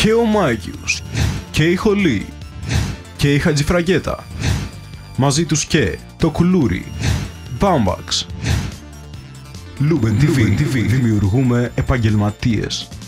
και ο Μάκης και η Χολή και η Χατζηφραγκέτα. Μαζί τους και το Κουλούρι, Bambax. Luben TV. Δημιουργούμε επαγγελματίες.